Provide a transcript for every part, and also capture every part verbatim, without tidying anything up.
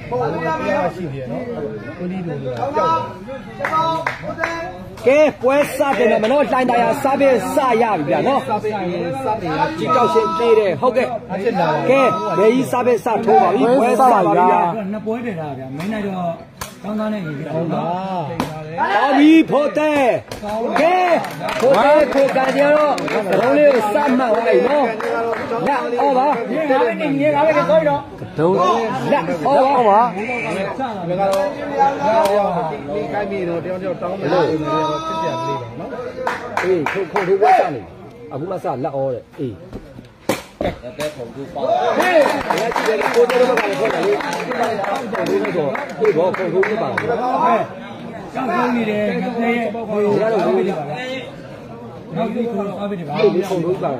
给ပွဲစားတယ်မနော်လိုင်းတရားစားပြီးစားရပြီဗျာနော်ဒီတောက်ရှင်ပြေးတယ်ဟုတ်ကဲ့ကဲဘယ်ကြီးစားပြီးစားထိုးပါပြီပွဲစားပါဗျာနှစ်ပွဲတည်တာဗျာမင်းနိုင်တော့ကောင်းကောင်းနဲ့နေပြီဟုတ်ပါတော်ပြီဖို့တဲ့ကဲဖို့တဲ့ကိုကန်ကြတော့တုံးလေးကိုစမှတ်လိုက်နော်လက်ဩပါဒီငါပဲနေနေငါပဲဆိုပြီးတော့တုံးလက်ဩပါဩပါဒီကတော့ဒီကိုင်းပြီးတော့တယောက်တယောက်တောင်းမယ်လို့နေတော့ဖြစ်ပြလေးပါနော်အေးခုခုထိုးဝတ်စားနေအခုမှစလက်ဩတဲ့အေးတဲ့ပုံကူပေါ့ဟေးလက်ကြည့်တယ်ကိုတို့တော့လည်းခေါ်တယ်လေဒီတော့ဒီတော့ပုံကူပြပါလားကြောက်ကုန်နေတယ်ငါတဲ့ရဲ့ဟိုကတော့ဝေးနေပါဗျာနောက်ပြီးကိုအားပေးတယ်ပါဒီပုံကူပါ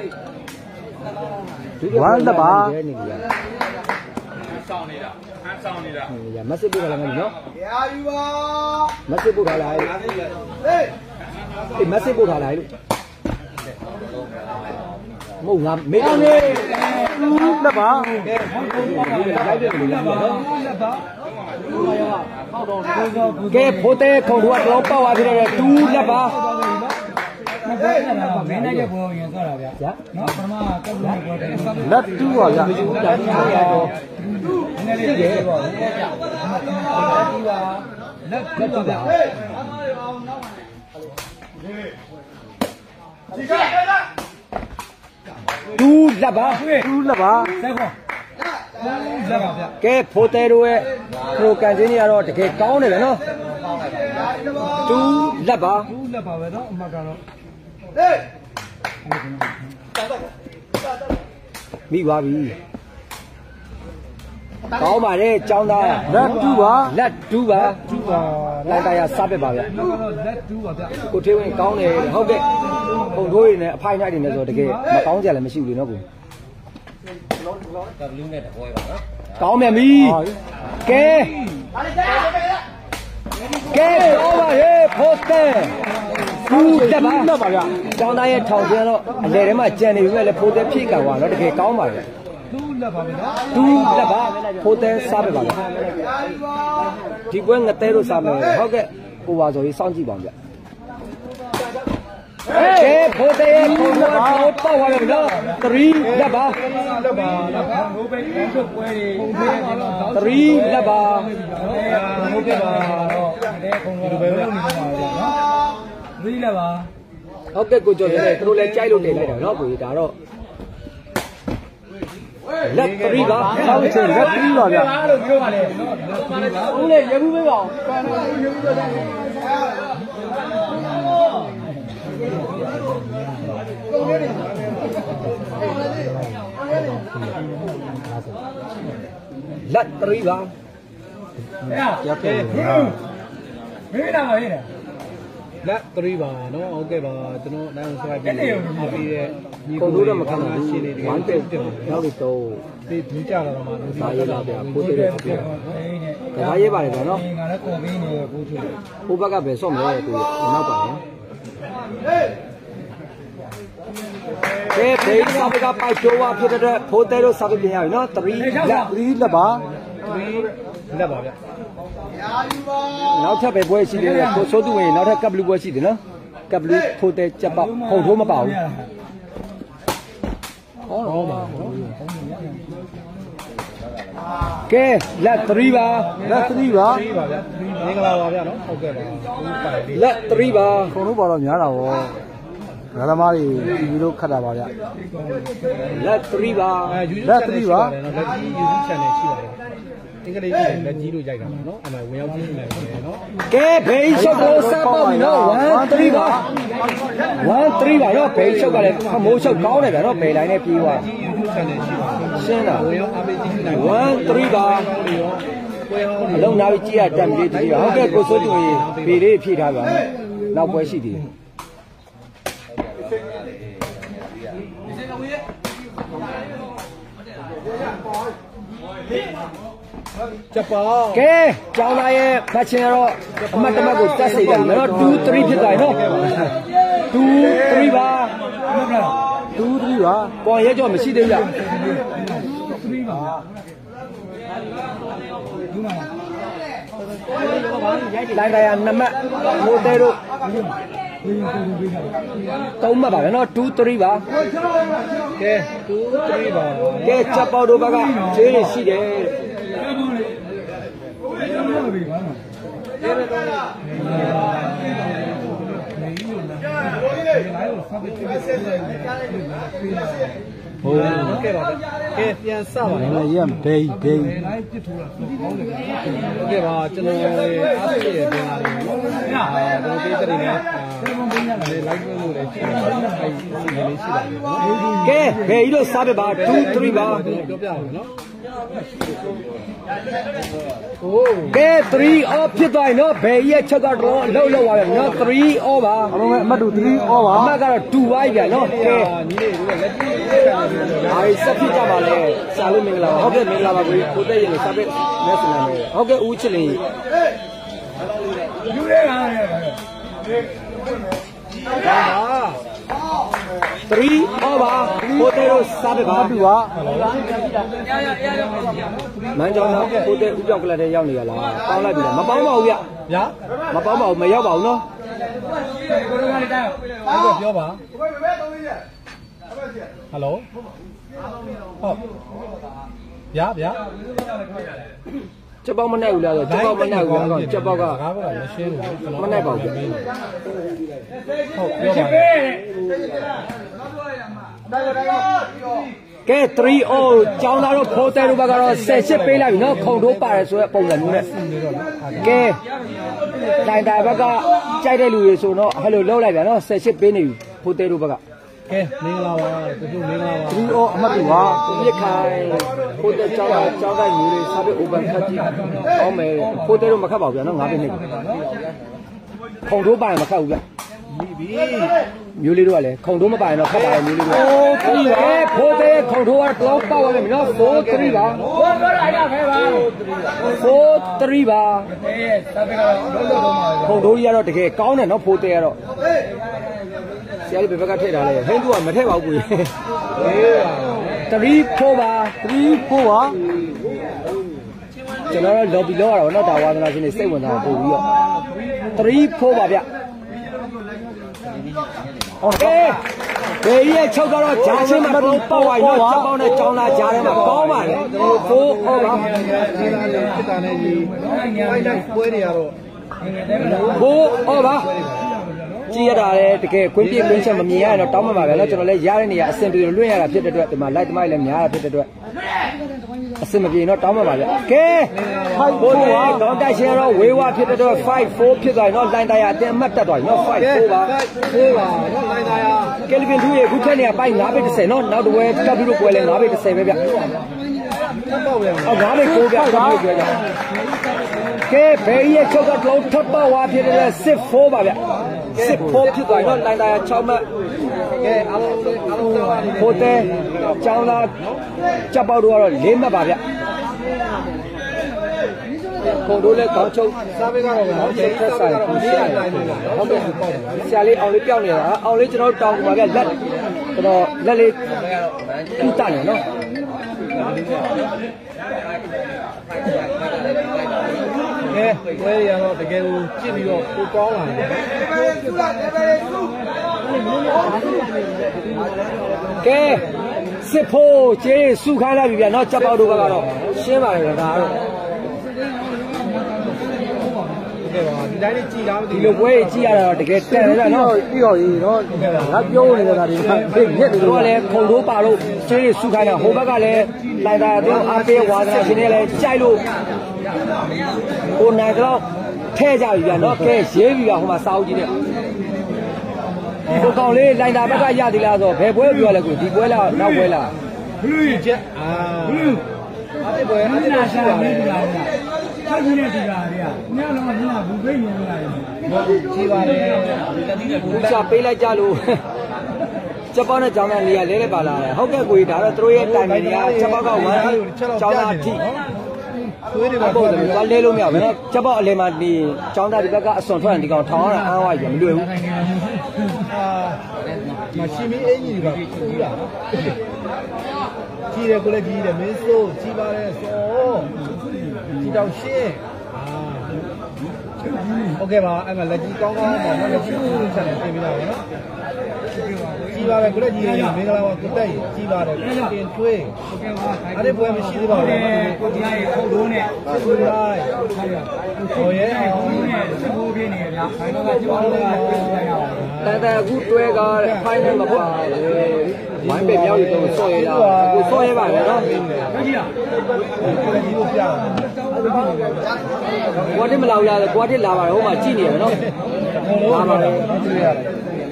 ဝမ်းတပါဆောင်းနေတာအဆောင်းနေတာရမစစ်ပို့လာမယ်နော်ရာယူပါမစစ်ပို့ထားလိုက်ဟေးဒီမစစ်ပို့ထားလိုက်လို့မဟုတ်ငါမေးတယ်လက်ပါကဲဖိုးတဲ့ခုံတော့ပေါက်သွားပြီတော့တူးလက်ပါမင်းနိုင်တဲ့ဘောရင်သွားတာဗျာနော်ပထမကပ်လို့ဘောတယ်လက်တူးပါဗျာနည်းနည်းလေးပေါ့လက်လက်တူးပါတူးလက်ပါတူးလက်ပါဆက်ခေါ်လက်ပါဗျာကဲဖိုးတဲ့တို့ရဲ့ခရိုကန်ချင်းကြီးကတော့တကယ်ကောင်းတယ်ဗျာနော်တူးလက်ပါတူးလက်ပါပဲနော်အမှတ်ကတော့မိပါပြီကောင်းပါတယ်ចောင်းသားလက်တူးပါလက်တူးပါတူးပါလိုက်တရားစားပစ်ပါဗျာလက်တူးပါဗျာကိုထေးဝင်ကောင်းတယ်ဟုတ်ကဲ့ပုံထိုးရည်နဲ့အဖိုင်နိုင်တယ်နဲ့ဆိုတကယ်မကောင်းကြလည်းမရှိဘူးလေနော်ကိုကဘလူးနဲ့တပွဲပါနော်ကောင်းမြတ်ပြီကဲကဲတော့ပါဟေးဖို့တဲ့ဘူးတက်ပါတော့ပါဗျာចောင်းသားရဲ့ထောင်ကျင်းတော့အလဲထဲမှာကြံနေပြီလေဖို့တဲ့ဖြည့်ကန်သွားတော့တကယ်ကောင်းပါလေတူးလက်ပါဗျာတူးလက်ပါဖိုးတဲ့စားပဲပါဗျာဒီပွဲငတဲလို့စားမယ်ဟုတ်ကဲ့ဟိုပါဆိုရေးစောင့်ကြည့်ပါဦးဗျာကဲဖိုးတဲ့ခုံတော့တော့ပေါက်သွားပြီနော်စရီလက်ပါလက်ပါလက်ပါဘိုးပဲဘုံထုတ်ပွဲတွေဘုံသေးတယ်စရီလက်ပါဘိုးကပါတော့တဲ့ခုံတော့ဘယ်လိုနေမှာလဲနော်စရီလက်ပါဟုတ်ကဲ့ကိုကျော်တယ်သူတို့လည်းကြိုက်လို့တင်လိုက်တာနော်ကိုကြီးဒါတော့လက်ပရီပါတောင်းချင်လက်ပရီပါဗျာလို့ပြောပါလေဦးလေရဘူးပေးပါအောင်ပန်တော့ရဘူးပြောတယ်လက်ပရီပါရကဲမင်းလာပါရဲ့လက်သရီးပါနော်ဟုတ်ကဲ့ပါကျွန်တော်နိုင်အောင်ဆွဲပြီးအပြီးရဲ့ညီကိုတို့တော့မခံဘူးရှင်းနေတယ်ဝမ်းတက်ရောက်လို့တော့ဒီဒူးကြလာတော့မှလူကြီးပါရပါဗျာပိုးတဲ့ပြကဘာရေးပါတယ်ဗျာနော်ငါလည်းခေါ်ပေးနေပိုးချူဟိုဘက်ကပဲဆော့မလဲကိုနောက်ပါနော်ကဲဒေးစာဘကပိုက်ချိုးဝဖြစ်တဲ့ဖိုးတဲ့တို့စာပပြင်ရပြီနော်3လက်3လက်ပါ 3လက်ပါဗျာနောက်ထပ်ပဲပွဲရှိသေးတယ်ကိုစိုးသူဝင်နောက်ထပ်ကပ်ဘလူးပွဲရှိတယ်နော်ကပ်ဘလူးဖိုးတဲ့ကြက်ပေါက်ဖုံထိုးမပါဘူးဟောတော့ပါကဲလက်3ပါလက်3ပါ 3ပါဗျာမင်္ဂလာပါဗျာနော်ဟုတ်ကဲ့ပါလက်3ပါခုံလို့ပါတော့များတာဗောဓမ္မတွေဒီလိုခတ်တာပါဗျလက်3ပါလက်3ပါလက်ကြီး YouTube channel ရှိပါတယ်အင်္ဂလိပ်ကြီးလက်ကြီးလို့ရိုက်တာပါနော်အဲ့မှာဝင်ရောက်ကြည့်နေတယ်နော်ကဲဘေးရှုပ်ကိုစပ်ပေါ့ပြီနော်1 3ပါ1 3ပါနော်ဘေးရှုပ်ကလည်းခမိုးရှုပ်ကောင်းတယ်ဗျာနော်ဘေးလိုင်းနဲ့ပြေးသွား YouTube channel ရှိပါတယ်ရှင်းတာဝင်ရောက်အားပေးကြည့်နေတယ် 1 3ပါအလုံးနာပြီးကြည့်ရတက်ပြီးတည်းဟုတ်ကဲ့ကိုစိုးသူရေဘေးလေးဖြည့်ထားပါနောက်ပွဲရှိသေးတယ်ကြပါကဲကျောင်းသားရဲ့ဖတ်ချင်တော့အမှတ်တမဲ့ကိုတက်စေတယ်နော်2 3ဖြစ်သွားပြီနော်2 3ပါ 2 3ပါပေါ်ရဲကြောမရှိသေးဘူး 3ပါလိုင်းတိုင်းကနှစ်မှတ်မိုးတဲတို့သုံးမှတ်ပါပဲနော်two threeပါကဲtwo threeပါကဲချက်ပေါက်တို့ဘက်ကခြေရရှိတယ်ဟိုကဲပါကဲပြန်စပါလေရမ်ဘေးဘေးကဲပါကျွန်တော်အားဖြည့်ရပြန်လာတယ်နော်အာတို့ပေးတဲ့နေလေလိုက်လို့လည်းရှိတယ်အဲဒီစီလေးရှိတယ်နော်ကဲဘေးကြီးတို့စားပြပါtwo threeပါပြောပြအောင်နော်โอ้ကဲthree off ဖြစ်သွားရင်နော်ဘေးရဲ့ချက်ကတော့လှုပ်လှုပ်သွားပြီနော်three off ပါအလုံးမဲ့အမှတ်တူthree off ပါအမှတ်ကတော့twoပါပြီဗျာနော်ကဲညီလေးတို့လက်ကြည့်အားဆက်ဖြစ်ကြပါလေရှာလို့မင်္ဂလာပါဟုတ်ကဲ့မင်္ဂလာပါကိုကိုတဲ့ရင်စားပြမဲဆလာမယ်ဟုတ်ကဲ့ဦးချစ်လင်းယူရဲဟာဒါပါthree over ကိုတဲ့တို့စားပြပါတူပါမန်းကြောင်တော့ကိုတဲ့ဥပြောက်ကလတဲ့ရောက်နေရလားပေါင်းလိုက်ပြီလားမပေါင်းပါဘူးဗျဗျာမပေါင်းပါဘူးမရောက်ပါဘူးနော်ကိုတို့ကလည်းတောင်းဟုတ်ပြောပါဟယ်လိုဟုတ်ဗျာဗျာချက်ပေါက်မနိုင်ဘူးလားဆိုချက်ပေါက်မနိုင်ဘူးကောချက်ပေါက်ကကားဘက်ကမရှင်းဘူးမနိုင်ပါဘူးဟုတ်ပြောပါကဲthree ohကျောင်းသားတို့ဖိုးတဲတို့ဘက်ကတော့tenပေးလိုက်ပြီနော်ခုံထိုးပါတယ်ဆိုတဲ့ပုံစံမျိုးနဲ့ကဲတိုင်တိုင်ဘက်ကကြိုက်တဲ့လူတွေဆိုတော့ဟဲ့လိုလှုပ်လိုက်ပြန်နော်tenပေးနေပြီဖိုးတဲတို့ဘက်ကကဲမင်္ဂလာပါတူတူမင်္ဂလာပါ three ohအမှတ်တူပါပြစ်ခိုင်ဖိုးတဲကျောင်းသားကျောင်းသားမျိုးတွေစားပြီး open ခတ်ကြည့်ကောင်းမယ်ဖိုးတဲတို့မခတ်ပါဘူးဗျာနော်nineမိနစ်ခုံထိုးပါတယ်မခတ်ဘူးဗျမျိုးလေးတို့ကလည်းခုံထိုးမပိုင်တော့ခတ်ပါတယ်မျိုးလေးတို့အိုးthreeပါဖိုးသေးခုံထိုးကတော့ပေါက်ရတယ်နော်four threeပါဘိုးပြောတာရခဲ့ပါ four threeပါအေးစပယ်ကတော့လုံးလုံးလုံးပါခုံထိုးကြီးကတော့တကယ်ကောင်းတယ်နော်ဖိုးသေးကတော့ဆရာကြီးဘယ်ဘက်ကထည့်ထားလဲဟင်းသူကမထည့်ပါဘူးကိုthree fourပါ three fourပါကျွန်တော်တို့ lobby လောက်ရတော့နော်ဒါဝါသနာရှင်တွေစိတ်ဝင်စားပို့ပြီးတော့three fourပါဗျโอเคဘေးရဲ့ချုပ်တော့ဂျာချင်းမှာတော့ပေါက်ဝိုင်းတော့ချက်ပေါက်နဲ့ကြောင်းလာဂျာထဲမှာကောင်းပါလေဖိုးဟုတ်ပါဖြစ်တာနဲ့ဒီဖိုင်တိုင်းပွဲတွေကတော့ဖိုးဟုတ်ပါကြည့်ရတာလေတကယ်ခွင့်ပြခွင့်ချက်မမြင်ရတော့တောင်းမှမှာပဲเนาะကျွန်တော်လည်းရတဲ့နေရာအဆင်ပြေလို့လွှင့်ရတာဖြစ်တဲ့အတွက်ဒီမှာ light တမိုက်လည်းများတာဖြစ်တဲ့အတွက်အဆင်မပြေတော့တောင်းမှမှာဗျကဲfive fourပါတော့တိုက်ရှင်တော့ဝေးဝါဖြစ်တဲ့အတွက်five fourဖြစ်သွားပြီเนาะ line တရားအတင်းအမှတ်တက်သွားပြီเนาะfive fourပါ fourပါเนาะ line တရားကယ်လီဗင်twoရေခုထက်နေရပိုက်nineဘိတ်tenเนาะနောက်တစ်ဝဲကပ်ပြီးတော့ပွဲလဲnineဘိတ်tenပဲဗျထပ်ပေါက်ရအောင်nineဘိတ်nineဗျကပ်ပြီးပြောကြကဲဘေးရဲ့ချုပ်ကတော့ထပ်ပေါက်ဝါဖြစ်တဲ့six fourပါဗျsix fourဖြစ်သွားပြီเนาะ line တရားsixမှတ်ကဲအားလုံးအားလုံးတော့ဖိုးတဲကျောင်းသားจับပေါက်တော့fourမှတ်ပါဗျခုံတို့လည်းကောင်းချုပ်စားပေးကတော့နော်စိတ်သက်ဆိုင်ကိုရှင်းနိုင်တယ်ဟုတ်ကဲ့ဆရာလေးအောင်လေးပြောင်းနေတာအောင်လေးကျွန်တော်တောင်းပါဗျလက်ကျွန်တော်လက်လေးကူးတနေနော်ကဲဝဲရတော့တကယ်ကိုကြည့်ပြီးတော့ကိုကောင်းလာတယ်ကဲစစ်ဖို့ကျေးစုခိုင်းလိုက်ပြီဗျာနော်ချက်ပေါက်တို့ကတော့ရှင်းပါလေဒါကတော့ကဲပါဒီတိုင်းလေးကြည်လားမသိဒီလိုပွဲကြည့်ရတာတော့တကယ်တန်တယ်နော်ပြီးတော့ကြီးနော်ငါပြောနေတာဒီမှာပြည့်ညက်တယ်လို့လည်းခုံထိုးပါလို့ကျေးစုခိုင်းတာဟိုဘက်ကလည်းလိုက်တာတော့အားပေးဝါသနာရှင်တွေလည်းကြိုက်လို့ဟိုနိုင်တော့ထဲကြပြီဗျာနော်ကဲရေးပြီဗျာဟိုမှာစာအုပ်ကြီးနဲ့ဟိုကောင်လေးလိုက်တာဘက်ကရသေးလားဆိုဘယ်ပွဲပြောလဲကိုဒီပွဲလားနောက်ပွဲလားဘလူးချက်အာဘလူးအဲ့ဒီပွဲအဲ့ဒီလာရှာနေပြီလားဆက်ကြီးတဲ့ဒီကားတွေကညလုံးကညဘူးဖိတ်နေလာတယ်ကြည်ပါလေဘူးချပေးလိုက်ကြလို့ချက်ပေါက်နဲ့ကြောင်းတဲ့နေရာလဲလဲပါလာတယ်ဟုတ်ကဲ့ကိုကြီးဒါတော့သူတို့ရဲ့တိုင်ပင်တွေကချက်ပေါက်ကoneကြောင်းသားထိသွေးတွေပါပေါ့တယ်သွားလဲလို့မရဘူးနော်ချက်ပေါက်အလယ်မှာဒီကြောင်းသားဒီဘက်ကအစွန်ထွက်ရင်ဒီကောင်ထောင်းရတာအားဝါကြီးမလွယ်ဘူးအာမရှင်မင်းအင်ကြီးတွေကခူးတာကြီးတယ်ကိုလည်းကြီးတယ်မင်းစိုးကြီးပါလေစောဒီတောင်ရှင်းအာโอเคပါအဲ့မှာလက်ကြီးကောင်းကောင်းပေါ့နော်လက်ကြီးကိုဆက်နေပြင်ပြတာပေါ့နော်ကြီးပါပဲကိုလက်ကြီးရေမင်္ဂလာပါကိုတက်ရေကြီးပါတယ်တင်ထွေးအဲ့ဒီပွဲမရှိသေးပါဘူးကိုကြီးရေခုတ်လုံးနဲ့ကိုလိုက်ဟိုရဲအောင်စကူပြင်းနေကြခိုင်းတော့ကကြောင်းလာတန်တန်အခုတွဲကားတဲ့ဖိုင်နယ်မပါဘူးဝိုင်းပေမြောက်ရီတော့ဆော့ရတာကိုဆော့ရပါပဲနော်ကြီးอ่ะကိုလက်ကြီးကိုပြကွာတစ်မလာဘူးလားကွာတစ်လာပါတယ်ဟိုမှာကြည့်နေရနော်လာပါတယ်ကြည့်ရတယ်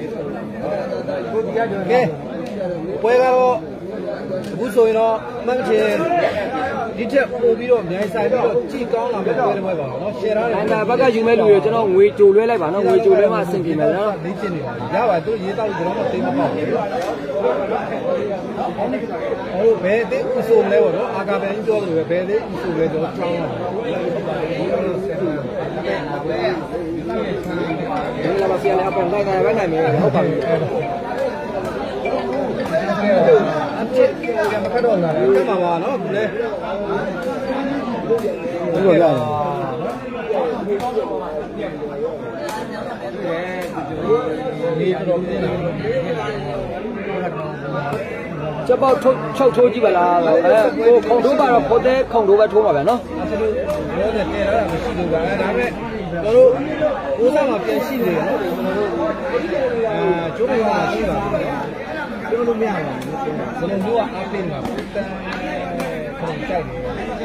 ကဲပွဲကတော့အခုဆိုရင်တော့မှတ်ချင်ဒီထက်ပို့ပြီးတော့အများကြီးဆိုင်ပြီးတော့ကြည်ကောင်းလာမယ်ပွဲတွေပါတော့နော်ရှယ်ထားတယ်အဲ့ဒါဘက်ကယူမဲ့လူတွေကျွန်တော်ငွေကြိုလွှဲလိုက်ပါနော်ငွေကြိုလွှဲမှအဆင်ပြေမယ်နော်လေးချင်းနေပါရပါသူရေးတော့ကျွန်တော်မသိမပေါ့ဘူးဟိုဘယ်သေးဥဆိုလဲပေါ့နော်အာကာပန်ကြီးပြောလို့ပဲဘယ်သေးဥဆိုလဲတော့ကြောင်းလာဒီလာပါစီရအပေါ်နိုင်နိုင်ပဲနိုင်မယ်ဟုတ်ပါပြီအချစ်ကမခက်တော့လာတယ်ကဲမှာပါနော်ဒီလေဒီလိုရတယ်ဒီတော့ပြင်းလာချက်ပေါက်ထုတ်ချုပ်ထိုးကြည့်ပါလားအဲကိုခုံထိုးပါတော့ခိုးတဲ့ခုံထိုးပဲထိုးပါဗျာနော်အဲ့ဒါရောတဲ့တဲရတာမရှိဘူးဗျာဒါပေမဲ့ကျွန်တော်တို့ကိုးစားမှာပြန်ရှိနေတယ်နော်ကျွန်တော်တို့အဲကျိုးတွေကရှိပါဘူးပြောလို့မရပါဘူးဘယ်လိုမျိုးအားပေးမှာပုံတန်ခုံကြိုက်တယ်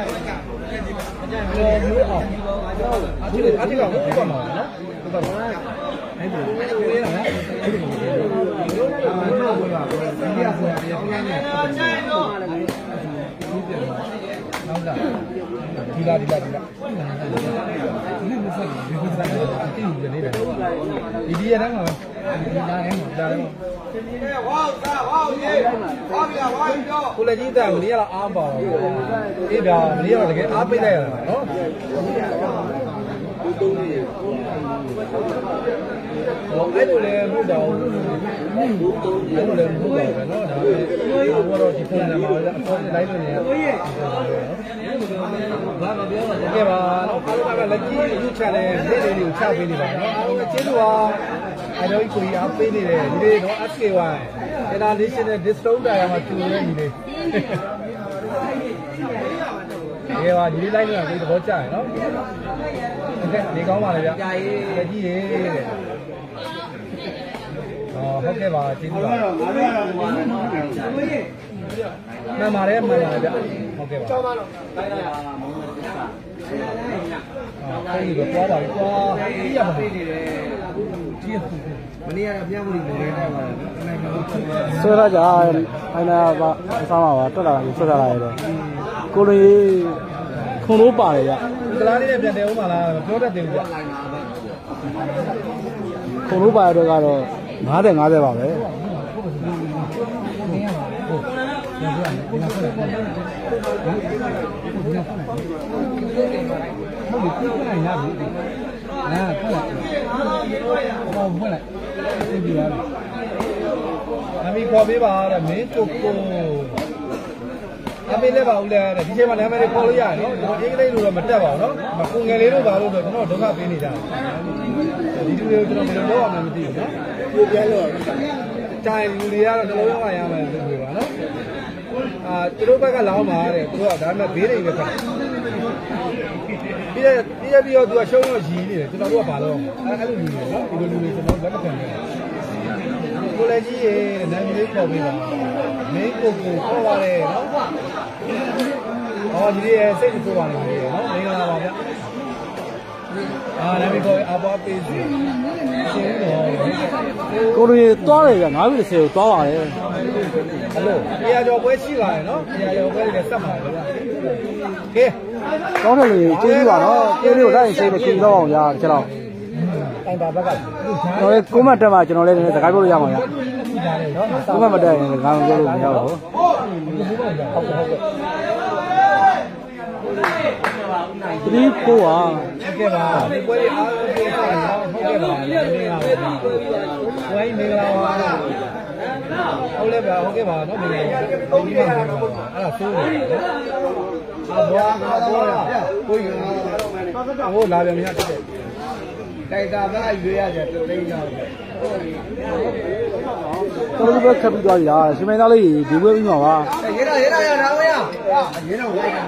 အကြိုက်မျိုးအောင်အကြိုက်အကြိုက်ကိုပေါ့မှာနော်ဟုတ်ပါဘူးအဲ့ဒါကိုရတာအဲ့ဒီကိုအာနော်ဘောပါဘောဒီရဆိုရပြန်ပြန်နေတော့ကျန်တော့နောက်လာဒီလာဒီလာဒီလာဒီလိုဆက်ဒီလိုဆက်အတင်းယူနေတယ်ဒီဒီရတဲ့မှာဒီလာရဲမှာလာရဲမှာဝါးဝါးရေဝါးပြဝါးပြောကိုလည်းကြီးတယ်မင်းကတော့အားပါဘူးအေးဒါမင်းကတော့တကယ်အားပေးလိုက်ရတာနော်ဟောအဲ့လိုလေဘုရားအဲ့လိုလေဘုရားပဲနော်ဒါပဲဘောတော့ဒီပုံစံမှာအပေါ်လိုက်လို့နေရဘာမပြောပါနဲ့ကဲပါတော့အားလုံးကလက်ကြီးယူချတယ်လက်တွေကိုချပေးနေပါနော်အားလုံးကျေးဇူးပါအဲ့တော့ကိုကြီးအားပေးနေတယ်ဒီလေးတော့ S K Y International Discount တာရမှာကျူနေနေလေကဲပါဒီလေးလိုက်နေတာကိုသဘောကျရယ်နော်โอเคနေကောင်းပါလေဗျကြာရေးလက်ကြီးရေးတဲ့ဟောဟုတ်ကဲ့ပါကျေးဇူးပါမှန်ပါတယ်မှန်ပါတယ်ဗျဟုတ်ကဲ့ပါကျောင်းမတော့လိုက်လိုက်ပါမောင်မတက်တာအော်ဒီတော့သွားပါပြီကွာကြီးရပါနေတယ်ကြီးမနေ့ကတော့ပြန်မလို့နေနေပါနိုင်မှာဆွဲရကြအိုင်နာပါအဆောင်ပါပါတွက်လာပြီဆွဲလာရတယ်ကိုလိုခုံလို့ပါတယ်ဗျဒီကလားလေးနဲ့ပြန်တယ်ဦးမလားပြောတတ်တယ်ဗျခုံလို့ပါရတော့ကတော့ငါးဆယ်ငါးဆယ်ပါပဲဟုတ်ပြီပြလိုက်ရပြီနားဖက်လိုက်ဟောဖက်လိုက်သိပြီလားအမီခေါ်ပေးပါတဲ့မင်းကိုကိုအမေလည်းပါဦးလဲတဲ့ဒီချိန်မှာနာမည်တွေခေါ်လို့ရတယ်နော်ကျွန်တော်အင်္ဂလိပ်လိုတော့မတက်ပါဘူးနော်မကုငယ်လေးတို့ပါလို့တော့ကျွန်တော်ဒုက္ခပေးနေကြတယ်ဒီလူတွေကိုကျွန်တော်ဘယ်လိုလုပ်အောင်မသိဘူးနော်ပြပြလို့တိုင်လူတွေကတော့နှလုံးသွင်းရမယ်လို့ပြောပါနော်အာသူတို့ဘက်ကလောင်းပါတဲ့သူတို့ကဒါမှမဘေးတွေပဲဖက်ပြီးရပြီးရပြီးတော့သူကရှုံးတော့ရည်နေတယ်ကျွန်တော်တို့ကဘာလို့အဲအဲ့လိုလူတွေနော်ဒီလိုလူတွေကျွန်တော်လက်မခံဘူးကိုလည်းကြီးရေနာမည်လေးခေါ်ပေးပါမင်းကိုကိုခေါ်ပါလေနော်ဟောဒီလေးစိတ်ကိုပါနေတယ်နော်မင်္ဂလာပါဗျအာနာမည်ခေါ်အပွားပေးစီရှင်းတော့ကိုရီသွားတယ်ဗျငါးပြီတစ်ဆယ်ကိုသွားပါတယ်အဲ့လိုတရားကျော်ပွဲရှိပါတယ်နော်တရားကျော်ပွဲတွေဆက်ပါတယ်ဗျကဲကောင်းတယ်လေကျေးဇူးပါနော်ကျေးဇူးကိုလိုက်ရင်စိတ်နဲ့ခင်တော့အောင်ညာတစ်ချက်တော့တိုင်ပါဘက်ကကျွန်တော်လည်းကိုမတ်တက်မှာကျွန်တော်လည်းနည်းနည်းစကားပြောလို့ရမှာညာကိုမတ်မတက်ရင်ငါမပြောလို့မရဘူးဟုတ်ကဲ့ဟုတ်ကဲ့ဒီကိုပါဟုတ်ကဲ့ပါဒီပွဲလေးအားလုံးပြေးသွားတယ်ဟုတ်ကဲ့ပါမင်္ဂလာပါဝိုင်းမင်္ဂလာပါဟုတ်လဲပါဟုတ်ကဲ့ပါနော်မင်္ဂလာပါဒီမှာအဲ့ဒါဆိုးတယ်နော်ဘောဘောကိုကြီးဟိုလာပြန်မြတ်တဲ့တိုက်တာကရွေးရတယ်ပြသိမ်းကြတယ်တော်တော်ပဲခပ်ပြီးသွားပြီလားရှင်မင်းသားလေးဒီဝဲပြီးမှာပါရေးတော့ရေးတော့ရတာဝဲရရေးတော့ဝဲကဲ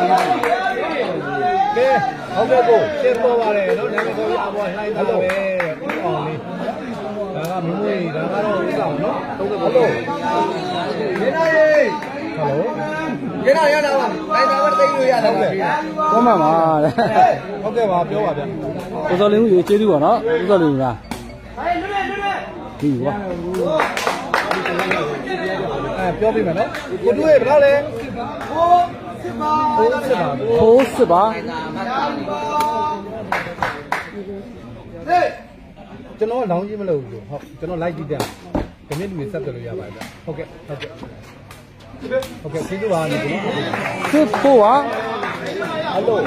ဟုတ်ကဲ့ကိုရှင်းပေါ်ပါတယ်နော်နာမည်ကိုအပေါ်လှိုင်းသားပဲဦးအောင်လေးဒါကမမွေးဒါကတော့ဦးဆောင်နော်ဟုတ်ကဲ့ဟုတ်ရေးတော့ရေးဟယ်လိုရေးတော့ရတာပါတိုက်တာပဲသိမ်းလို့ရတာပဲကောမှပါတဲ့ဟုတ်ကဲ့ပါပြောပါဗျကိုစောလင်းဦးကျေးဇူးပါနော်ကိုစောလင်းဦးလားဒီကွာအဲပြောပြမယ်နော်ကိုတူးရဲ့ဘယ်လောက်လဲဖိုးစစ်ပါဖိုးစစ်ပါကျွန်တော်လောင်းကြီးမလုပ်ဘူးဟုတ်ကျွန်တော်လိုက်ကြည့်တယ်ဒီနေ့လူတွေဆက်ပြလို့ရပါတယ်ဟုတ်ကဲ့ဟုတ်ကဲ့ဟုတ်ကဲ့ကျေးဇူးပါညီကိုစစ်ဖိုးပါဟယ်လို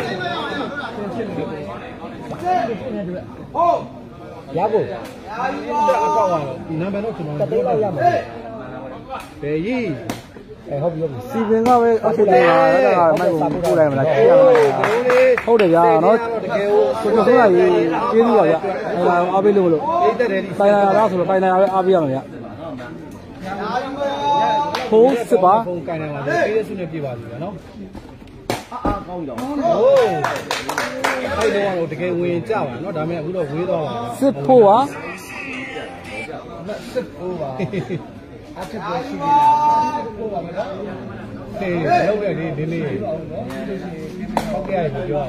ဟုတ်ရဖို့အကောက်ပါနံပါတ်တော့ကျွန်တော်တက်တော့ရမှာဘယ်ကြီးအဲဟုတ်ပြီဟုတ်ပြီစီပင်ကပဲအောက်ထုတ်နေတာအဲ့ဒါကမိုက်ကိုပို့လိုက်မလားကြည့်ရမလားဟုတ်တယ်ဗျာနော်တကယ်ကိုကိုကျော်စိုးရကြီးကျေးဇူးပါဗျအဲ့ဒါအားပေးလို့လို့ပိုင်နာရဆိုတော့ပိုင်နာရပဲအားပေးရမှာဗျဖိုးစစ်ပါဖုန်းကိုင်နေပါလေပေးရစုနဲ့ပြပါလိမ့်မယ်နော်အာကောင်းတော့ဟိုးအဲ့တော့တကယ်ဝင်ကြပါနော်ဒါပေမဲ့အခုတော့ဝေးတော့ပါစစ်ဖို့ပါစစ်ဖို့ပါအထက်ပဲရှိနေတာစစ်ဖို့ပါမယ်နော်ဟေးလောက်ရဒီဒီလေးဟုတ်ကဲ့ပြီပြော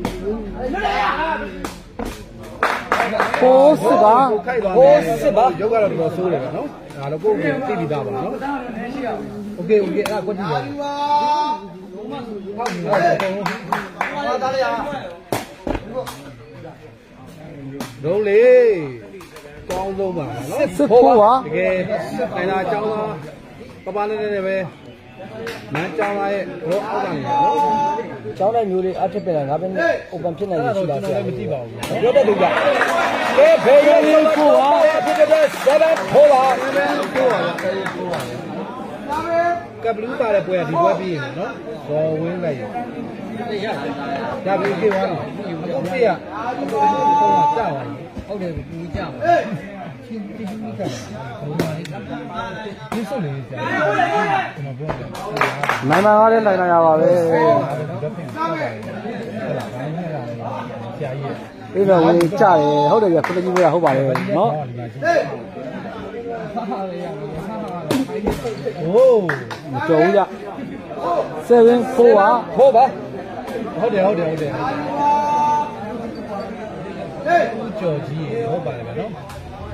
ဖိုးစစ်ပါဖိုးစစ်ပါရုပ်ကတော့တော်တော်ဆိုးတယ်နော်ဒါတော့ကိုယ်ကိုသိပြီးသားပါနော်โอเคโอเคအဲ့ဒါကွက်ကြည့်ပါဟုတ်ပြီဟုတ်ပြီဟာသားလေးဟာလုံးလေကောင်းဆုံးပါနော်စစ်ဖို့ပါတကယ်နိုင်တာအကြောင်းသားပပနဲ့နဲ့ပဲမန်းကြောင်းသားရဲ့ဘောအောက်ကနေနော်ကျောင်းတိုင်းမျိုးလေးအထက်ပြန်ငါးပဲအိုပန်ဖြစ်နိုင်ရှိတာဆရာမကြည့်ပါဘူးပြောတဲ့လူကအဲဖေးရီဖို့ပါဖြစ်တဲ့ဆက်တဲ့ဖို့ပါဖို့ပါဖို့ပါကပ်ဘလူးပါတဲ့ပွဲကဒီပွဲပြီးရင်နော်ဘောဝင်းလိုက်ရရပြီပြေသွားတော့ဟုတ်ပြီอ่ะဟုတ်ကြာပါဟုတ်တယ်ပူကြပါချင်းတီးတီးကဘုံပါလေးဒီစုံလေးကြာကျွန်တော်ပြောတယ်နိုင်ပါပါတယ်နိုင်နိုင်ရပါပဲပြီးတော့ဝင်ကြတယ်ဟုတ်တယ်ပြခဏကြီးပဲဟုတ်ပါတယ်နော်โอ้မကြုံရเซเว่นโฟร์ပါဖိုးပါဟုတ်တယ်ဟုတ်တယ်ဟုတ်တယ်ဟေးကြော်ကြီးဟုတ်ပါတယ်ဗျာနော်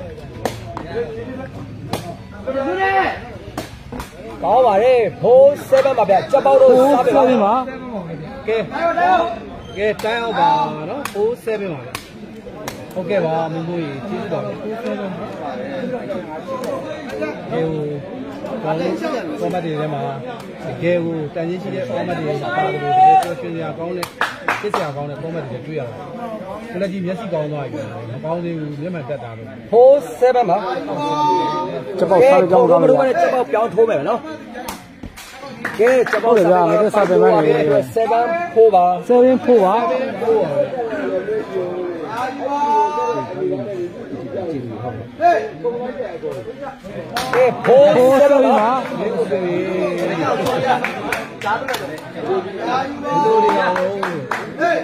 ကောင်းပါလေဖိုးเซเว่นပါဗျကြက်ပေါက်တော့စားပြပါဖိုးပါကဲကဲတိုင်းအောင်ပါနော်ဖိုးเซเว่นပါဗျဟုတ်ကဲ့ပါမင်းတို့ကြီးကျေးဇူးပါဖိုးเซเว่นကဲကောင်းကောမတ်တွေထဲမှာတကယ်ကိုတန်ကြီးရှိတဲ့ကောမတ်တွေပါတယ်တကယ်ပြောရှင်စရာကောင်းတဲ့စစ်စရာကောင်းတဲ့ကောမတ်တွေတွေ့ရပါတယ်။ခလက်ကြီးမျက်စိကောင်းသွားပြီ။မကောင်းသေးဘူးမျက်မှန်တက်တာလို့။ဖိုးเซเว่นပါ။ချက်ပေါက်စားလို့ကြောင်းကောင်းတယ်။ဘယ်လိုလဲချက်ပေါက်ပြောင်းထိုးမယ်နော်။ကဲချက်ပေါက်ဗျာငါတို့စားပြန်မယ်เซเว่นဖိုးပါเซเว่นဖိုးပါဟေးဖိုးဖိုးเซเว่นပါကြားတယ်။တို့ရအောင်။ဟေး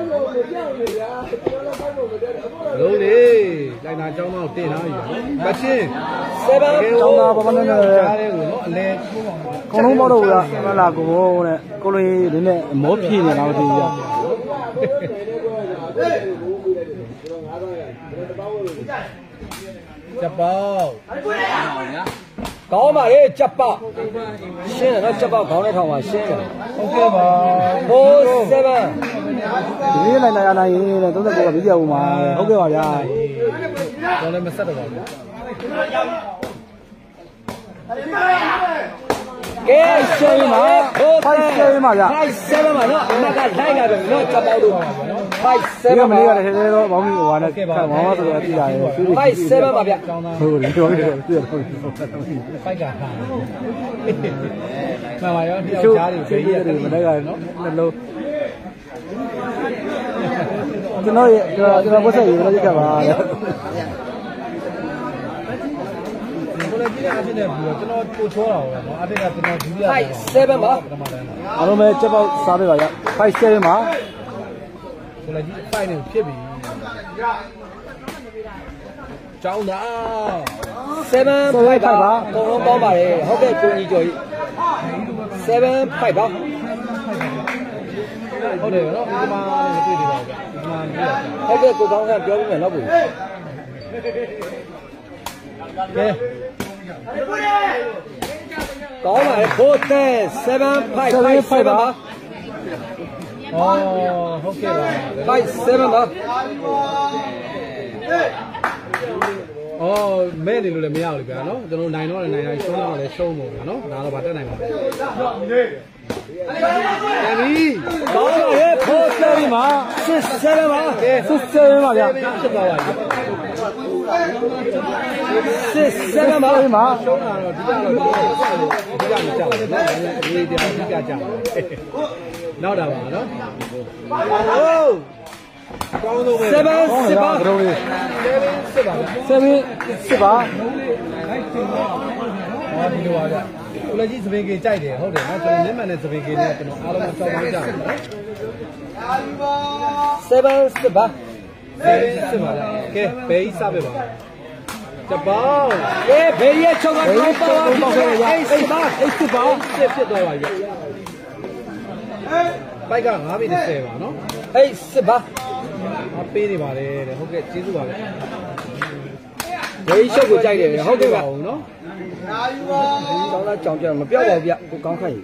လုံးလေလိုက်နာကျောင်းတော့တင်လာပြီ။မချင်းเซเว่นကျောင်းသားဘာမှမနဲ့ကြားတယ်ကိုနော်အလဲကုန်းလုံးပေါက်တော့ဘူးလားမလားကိုတဲ့ကိုလိုလေးဒီနဲ့မောဖြည့်နေတာမသိဘူး။ချက်ပေါက်ကောင်းပါလေချက်ပေါက်ရှင်းတယ်နော်ချက်ပေါက်ခေါင်းနဲ့ထောင်ပါရှင်းတယ်ဟုတ်ကဲ့ပါဖိုးเซเว่นဒီနေ့လိုက်နိုင်ရနိုင်ရင်တဲ့သုံးကိုကပြီးပြဦးမှာဟုတ်ကဲ့ပါဗျာတော့လည်းမဆက်တော့ပါဘူးကဲရှင်းပါဖိုးเซเว่นပါဗျာဖိုးเซเว่นပါနော်အမကလိုက်လာပြီနော်ချက်ပေါက်တို့ five ဒီ seven ကမလေးကလည်းထဲထဲတော့ဘောင်းကြီးဟိုဟာနဲ့ကဘောင်းမဆိုတော့ကြည့်ရတယ် five seven ပါဗျာဟုတ်တယ်တော်တယ်ပြည့်တော့ပိုက်ကဟာမှန်ပါရောဒီချိုးကြားတွေချိုးဖေးရရတယ်နော်မနေ့ကနော်နှလုံးကျွန်တော်ရကျွန်တော်ဘုဆက်ရေးလို့ကြပါလေကိုလည်းကြည့်ရအဖြစ်နဲ့ပြီးတော့ကျွန်တော်ကိုချောတာပေါ့နော်အတိတ်ကကျွန်တော်ဒုတိယ five seven ပါအားလုံးပဲချက်ပေါက်စားပေးပါရfive sevenမှာကိုလည်းကြီးfiveနဲ့ဖြစ်ပြီကျောင်းသား seven five ပါအကုန်လုံးပေါင်းပါတယ်ဟုတ်ကဲ့ကိုကြီးကျော်ကြီး seven five ပါဟုတ်တယ်နော်ဒီမှာလည်းတွေ့နေပါဗျဒီမှာတွေ့ရကြဟုတ်ကဲ့ကိုကောင်းကပြောပြီးမယ်နော်ကိုကဲကောင်းပါလေfour ten seven five five ပါအော်ဟုတ်ကဲ့ပါ five seven ပါအော်မဲ့နေလို့လည်းမရဘူးဗျာနော်ကျွန်တော်နိုင်တော့လည်းနိုင်နိုင်ရှုံးတော့လည်းရှုံးပေါ့ဗျာနော်ဒါတော့ဗာတက်နိုင်ပါဘူးတမီးကောင်းပါလေ four seven ပါ six seven ပါ six sevenပါဗျာဖြစ်သွားပါပြီ six seven ပါမှာရှုံးတာတော့ဒီကတော့ဒီကမကြောက်ဘူးနော်ဒီတရားဒီကကြောက်နောက်တာပါနော်ဟုတ်ကောင်းတော့ပဲ seven six ပါကတော့လေးစစ်ပါဗျာ seven sixပါဟောဒီလိုပါဗျကိုလည်းကြီးစပင်ကေကြိုက်တယ်ဟုတ်တယ်နော်ကျွန်တော်မျက်မှန်နဲ့စပင်ကေနဲ့ကျွန်တော်အားလုံးစောင့်ပေါင်းကြတယ်နော် seven six ပါစစ်ပါဗျာကဲဘယ်ကြီးစပဲပါတပေါင်းအေးဘေးရဲ့ချုပ်ကတော့ပါပါeight six ပါ eight စစ်ပါစစ်ဖြစ်သွားပါပြီပိုက်ကnineမိနစ်tenပါနော် eight six ပါအပေးနေပါတယ်တဲ့ဟုတ်ကဲ့ကျေးဇူးပါဗျာဘေးချုပ်ကိုကြိုက်တယ်ဟုတ်ကဲ့ပါအောင်နော်ကောင်းလားကြောင်ကြမပြောက်ပါဘူးဗျကိုကောင်းခန့်ကြီး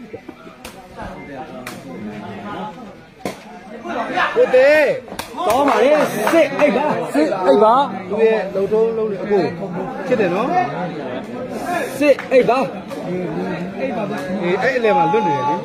ကိုတေကောင်းပါလေ six eight ပါ six eightပါသူရဲ့လုံထုံးလုံးလေးအခုဖြစ်တယ်နော် six eight ပါအေးအဲ့အလဲမှာလွတ်နေတယ်လေ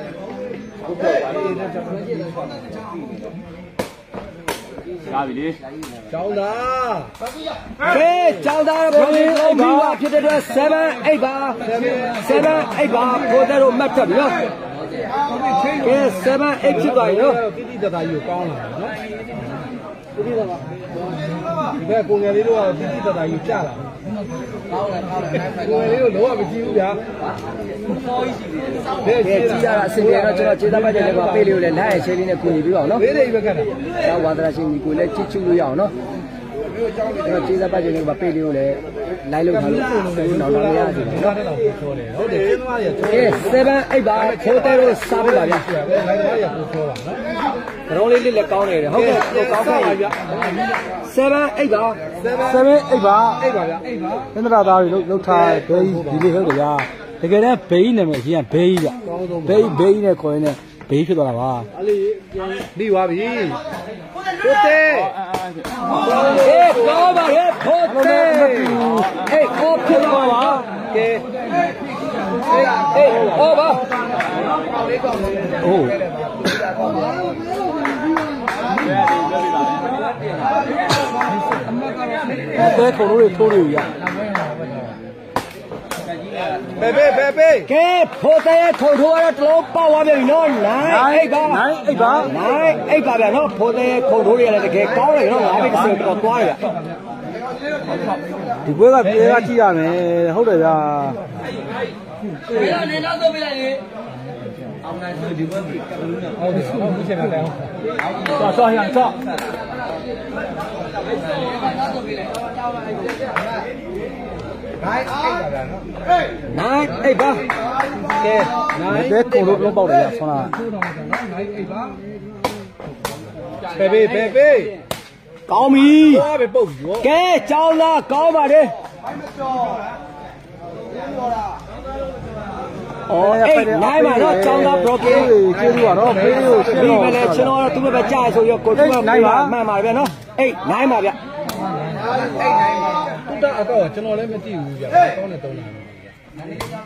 ကားပြီလေကျောင်းသားကဲကြောင်သားဘုံကြီးလုံးပြီးပါဖြစ်တဲ့အတွက်seven eightပါseven eightပါကိုတဲ့တို့မှတ်ချက်ပြီနော်ကဲseven eightဖြစ်သွားပြီနော်တိတိတသားကြီးကိုကောင်းလာတယ်နော်တိတိတသားဒီဘက်ကိုငယ်လေးတို့ကတိတိတသားကြီးကြာလာကိုငယ်လေးတို့လုံးဝမကြည့်ဘူးဗျာကဲကြည့်ရတာအစင်ပြေတော့ကျွန်တော်ခြေသားပတ်တယ်လည်းပါပေးလို့လည်းလိုက်ရချင်းလေးနဲ့ကူညီပြီးအောင်နော်ဘေးလေးပဲခက်တာတော့ဝါဒရာရှင်ကြီးကိုလည်းချစ်ချူလို့ရအောင်နော်ကျွန်တော်ခြေသားပတ်တယ်လည်းပါပေးလို့လည်းလိုက်လို့ခါလို့တော့တော့မရဘူးဒီကတော့တော့ပြောတယ်ဟုတ်တယ်ကျင်းသမားတွေကချောကဲseven eightပါဖိုးတဲ့တို့စားပြပါဗျာပဲလိုက်သမားတွေကကိုချောပါနော်ကတော့လေးလေးလည်းကောင်းနေတယ်ဟုတ်ကဲ့ကိုကောင်းပါဗျာseven eightပါ seven eightပါအိတ်ပါဗျာသန္တရာသားတွေလှုပ်ထားဘေးဒီလေးဟုတ်ကြတကယ်တမ်းဘေးနာမည်အရင်ဘေးကြီးကဘေးဘေးနဲ့ခေါ်ရင်ဘေးဖြစ်သွားတာပါအဲ့လေးပြီးသွားပြီကိုတေအေးကောင်းပါလေဖိုးတဲ့အေးကိုဖြစ်သွားပါကဲအေးဟောပါအိုးအဲခုံလို့ထိုးလို့ရဘေဘေဘေဘေကဲဖိုးတဲ့ထိုးထိုးရတော့တလုံးပေါက်သွားပြီနော်nine eightပါ nine eightပါ nine eightပါဗျာနော်ဖိုးတဲ့ခုံထိုးရလည်းတကယ်ကောင်းတယ်နော်ငါပဲတစ်စက်တော့သွားရဒီဘွဲကပြေကကြည့်ရမယ်ဟုတ်တယ်ဗျာနေတော့ပေးလိုက်လေဟုတ်တယ်ဟုတ်ဘူးချက်မှာတိုင်းဆော့ဆော့ရဆော့ nine eightပါကဲနိုင်ဘဲခုံလို့လုံးပေါက်တယ်ဗျာဆောင်းလာဘေဘေဘေဘေကောင်းပြီသွားပဲပုတ်ပြီဗောကဲကျောင်းသားကောင်းပါလေအော်အေးနိုင်ပါတော့ကျောင်းသား broken ကျေးဇူးပါတော့ဖေးကိုရှင်းဒီတော့ပဲလေကျွန်တော်တော့သူ့ပဲကြားဆိုရောကိုသူကနိုင်ပါမှန်ပါဗျာနော်အေးနိုင်ပါဗျတူတာအတော့ကျွန်တော်လည်းမသိဘူးဗျာတောင်းနဲ့တုံးတာ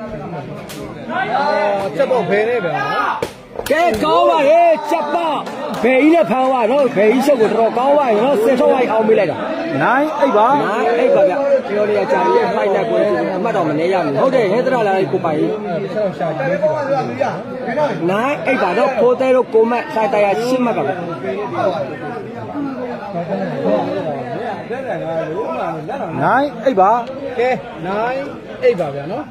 အာချက်တော့ဖယ်နေဗျာကဲကောင်းပါလေချက်ပေါဘယ်ကြီးနဲ့ဖမ်းသွားနော်ဘယ်ကြီးရှုပ်ကိုတော်တော်ကောင်းသွားရင်နော်စစ်ထုတ်လိုက်အောင်မိလိုက်တာ nine အိတ်ပါ nine အိတ်ပါဗျပြောနေရကြာကြီးဖိုက်လက်ကိုအမှတ်တော်မနေရဘူးဟုတ်တယ်ဟဲ့တရလာကိုပိုင် nine အိတ်ပါတော့ဖိုးသေးတို့ကိုမက်ဆိုင်တရားရှင်းမှတ်ပါဗျ nine အိတ်ပါကဲ nine အိတ်ပါဗျာနော်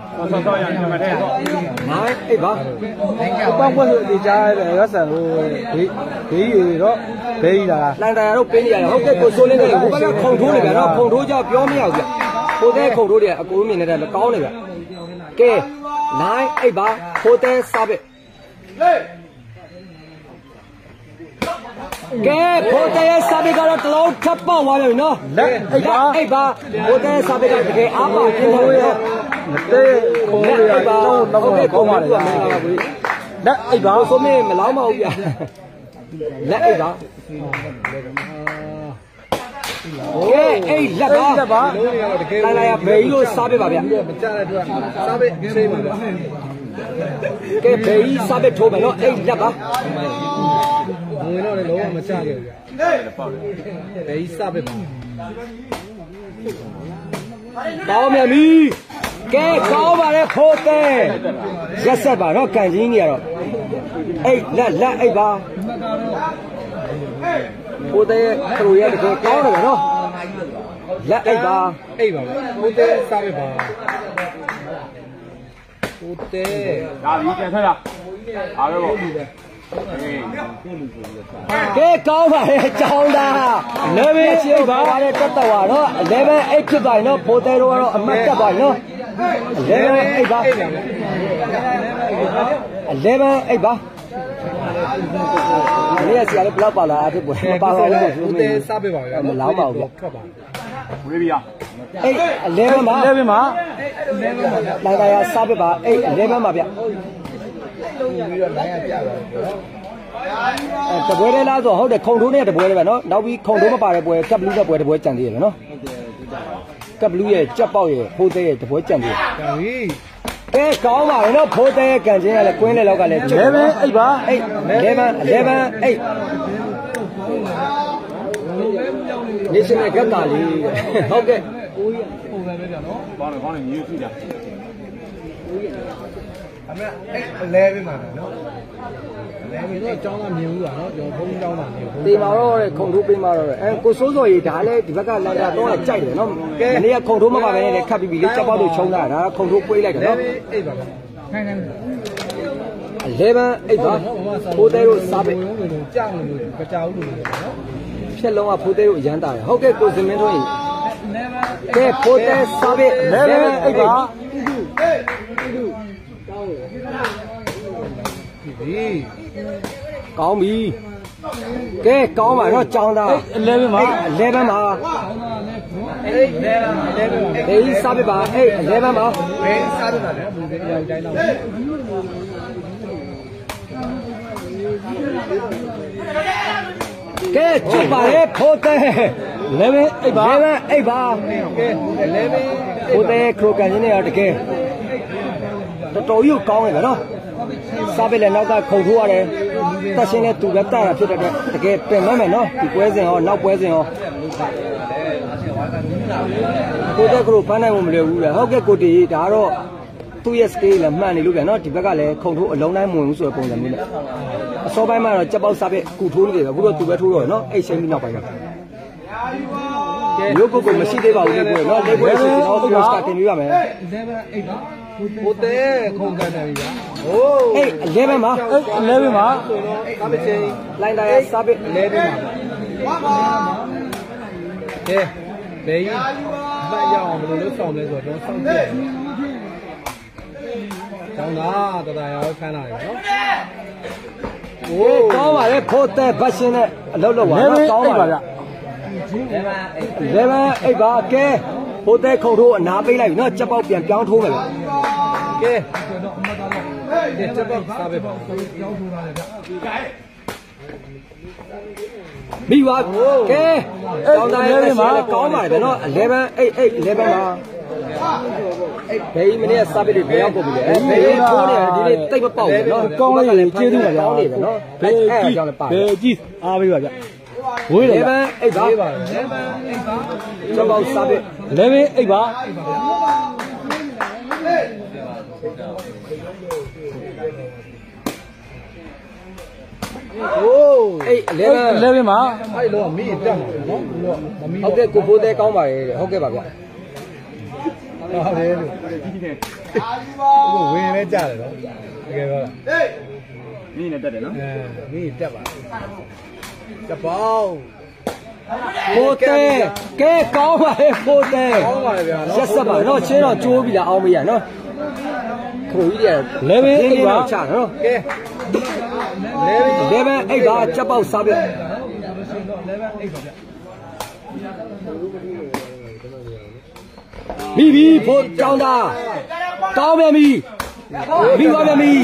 nine အိတ်ပါပေါင်းပွဲဆိုဒီကြားတယ်ရဆန်ကိုဘေးဘေးရီတော့ဘေးရီလာလန်တရားတို့ပေးနေရတယ်ဟုတ်ကဲ့ကိုစိုးလင်းတယ်ဟိုဘက်ကခုံထိုးနေဗျနော်ခုံထိုးကြပြောမရဘူးဗျဖိုးသေးခုံထိုးတယ်အကူမြင်နေတဲ့ကောင်းနေဗျကဲ nine အိတ်ပါဖိုးသေးစားပဲကဲဖိုးသေးစားပဲကတော့တလုံးထပ်ပေါက်သွားပြီနော်လက်အိတ်ပါအိတ်ပါဖိုးသေးစားပဲကတကယ်အားပါပြင်းလို့ရမသေးခိုးရတော့တော့ကောင်းပါလေလက်အိတ်ပါဆိုမင်းမလောင်းမဟုတ်ဗျလက်အိတ်ပါကဲအိတ်လက်ပါလက်ပါလုံးတွေကတော့တကယ်လာလာရဘေးကြီးလို့စားပေးပါဗျမကြတဲ့အတွက်စားပေးဆေးပါဗျာကဲဘေးကြီးစားပေးထိုးမယ်နော်အိတ်လက်ပါဝင်တော့လည်းလုံးဝမကြခဲ့ဘူးဗျာဘယ်ကြီးစားပေးပါတောင်းမြန်ပြီကဲကောင်းပါလေဖိုးသေးရက်ဆက်ပါနော်ကန်ကြီးကြီးကတော့အိတ်လက်လက်အိတ်ပါဖိုးသေးခရိုရတကယ်ကောင်းတယ်ဗျနော်လက်အိတ်ပါအိတ်ပါဗျာဟိုတဲစားပေးပါဟိုတဲဒါပြီးပြန်ထွက်လာအားပဲပေါ့ကဲကောင်းပါလေကြောင်းသားလေဘယ်ရှိပါလေတက်တော့ပါနော်လေဘယ်အိတ်ဖြစ်ပါနော်ဖိုးသေးတို့ကတော့အမတ်တက်ပါနော်လေဘယ်အိတ်ပါလေဘယ်အိတ်ပါဒီရစီလည်းဘလောက်ပါလားအဖြစ်ပေါ်မပါပါဘူးဟိုတဲစားပေးပါဗျာမလောင်းပါဘူးထွက်ပါဝေးပြီလားအိတ်လေဘယ်မှာလက်ပြင်မှာလာလာရစားပြပါအိတ်လေဘယ်မှာဗျအဲတပွဲလေးလားဆိုဟုတ်တယ်ခုံထိုးနဲ့တပွဲလေးပဲနော်နောက်ပြီးခုံထိုးမပါတဲ့ပွဲကပ်ဘလူးတဲ့ပွဲတပွဲကြံသေးတယ်နော်ကပ်ဘလူးရဲ့ကြက်ပေါက်ရဲ့ဖိုးသေးရဲ့တပွဲကြံသေးတယ်ဒါပြီကဲကောင်းပါလေနော်ဖိုးသေးရဲ့ကန်ချင်းကလည်းကွင်းလေလောက်ကလည်းလက်ပြင်အိတ်ပါအိတ်လေဘယ်လေဘယ်အိတ်နေရှင်နဲ့ကက်ကလေးဟုတ်ကဲ့ကောင်းတယ်ကောင်းတယ်မြေကြီးကြအမေအဲ့လဲပေးမှာနော်လဲပေးတော့အကြောင်းကမြင်ဘူးပါနော်ကျွန်တော်ဘုန်းကြီးကျောင်းမှာနေဘုန်းတေမာတော့ခုံထိုးပေးမှာတော့အဲကိုစိုးစော်ကြီးဒါလည်းဒီဘက်ကလန်တာတော့ကြိုက်တယ်နော်ဒီနေ့ကခုံထိုးမပါဘဲနဲ့ခတ်ပြီးပြီလေချက်ပေါက်လို့ချုံတာဒါခုံထိုးပွေးလိုက်တယ်လဲနော်ပေးအိတ်ပါဗျာခိုင်းခိုင်းလေဘန်အိတ်ပါဖိုးသေးတို့စားပေးကြောက်လို့မကြောက်လို့နော်ဖြက်လုံးကဖိုးသေးတို့အရန်တာတယ်ဟုတ်ကဲ့ကိုစင်မင်းတို့ကဲဖိုးသေးစားပေးလက်ပြင်အိတ်ပါပြီကောင်းပြီကဲကောင်းပါတော့ကြောင်းသားလက်ပြင်မှာလေဘန်မှာအိတ်လဲလဲပေးဘေးစားပေးပါအိတ်လေဘန်မှာဘယ်စားတယ်လဲဘယ်လိုလဲတိုင်းတော့ကဲချစ်ပါလေဖိုးသေးလက်ပြင်အိတ်ပါလေဘန်အိတ်ပါကဲလဲပေးဖိုးသေးခရိုကန်ချင်းတွေတော့တကယ်တော်တော်ကြီးကောင်းတယ်ဗျနော်စားပေးလေနောက်ကခုံထိုးရတယ်တက်ရှင်းနဲ့သူပဲတာတာဖြစ်တဲ့အတွက်တကယ်ပင်မမယ်နော်ဒီပွဲစဉ်ရောနောက်ပွဲစဉ်ရောကိုတဲ့ကရိုဖမ်းနိုင်မှုမလွယ်ဘူးလေဟုတ်ကဲ့ကိုတီဒါကတော့သူ့ရဲ့ scale လည်းမှန်နေလို့ဗျနော်ဒီဘက်ကလည်းခုံထိုးအလုံးတိုင်းမဝင်ဘူးဆိုတဲ့ပုံစံမျိုးနဲ့အစောပိုင်းမှာတော့ကြက်ပေါက်စားပေးကူထိုးနေတယ်အခုတော့သူပဲထိုးတော့နော်အိတ်ချင်းပြီးနောက်ပိုင်းမှာရုပ်ပုတ်ကိုမရှိသေးပါဘူးလေကွနော်လေပွဲဆိုတော့သူ့စတာတင်ပြရမယ်ဟိုတဲခုံကန်တယ်ဗျာဟိုးအေးလေဘန်မှာအိတ်လက်ပြင်မှာဆိုတော့ကားမချင်းလိုင်းတိုင်းစားပေးလဲပေးမှာကဲဘယ်ကြီးမရအောင်ဘယ်လိုလုပ်ဆောင်လဲဆိုတော့စောင့်ကြည့်ကျောင်းသားတတရာခန်းလာတယ်နော်โอ้ကောင်းပါလေဖိုးတဲ့ဘတ်ရှင်နဲ့အလုပ်လုပ်ပါလက်ပြင်ကောင်းအိတ်ပါပါဗျဗျလေဘန်အိတ်ပါကဲဖိုးတဲ့ခုံထိုးအနာပေးလိုက်ပြီနော်ကြက်ပေါက်ပြန်ပြောင်းထိုးမယ်ဗျကဲဒီချက်ပေါက်စားပေးပါမိပါကဲကောင်းတိုင်းလည်းကောင်းပါလေနော်လေဘန်အိတ်အိတ်လေဘန်ပါဘယ်မနေ့ကစားပစ်တွေဘယ်ရောက်ကုန်ပြီလဲဘယ်ထိုးနေတယ်ဒီနေ့တိတ်မပေါက်ဘူးနော်ကောင်းလေးကျေးဇူးပါဗျာကောင်းနေပဲနော်ဘယ်အဲ့ကြောင့်လည်းပါဘယ်ကြည့်အားပေးပါဗျဝေးတယ်ဗျအိတ်ပါကျောင်းပေါက်စားပစ်လေဘင်းအိတ်ပါโอ้เอ้ยเลเวลเลเวลမှာအဲ့လောမီးတက်မှာနော်လို့မီးဟုတ်ကဲ့ကိုဖိုးသေးကောင်းပါရဲ့ဟုတ်ကဲ့ပါဗျာဟုတ်တယ်လို့ဒီဒီဟိုဝင်လဲကြတယ်နော်တကယ်ပြောလားဟေးမီးနဲ့တက်တယ်နော်အဲမီးတက်ပါတပေါင်းဖိုးသေးကဲကောင်းပါရဲ့ဖိုးသေးကောင်းပါလေဗျာနော်ရက်ဆက်ပါနော်ချင်းတော့ကျိုးပြီလားအောင်မရနော်ခိုးကြီးတယ်လေဘင်းအိတ်ပါချနော်ကဲလေဘင်းအိတ်ပါချက်ပေါက်စားပြမိဘီဖို့ကြောင်းသားကောင်းပြန်ပြီမိသွားပြန်ပြီ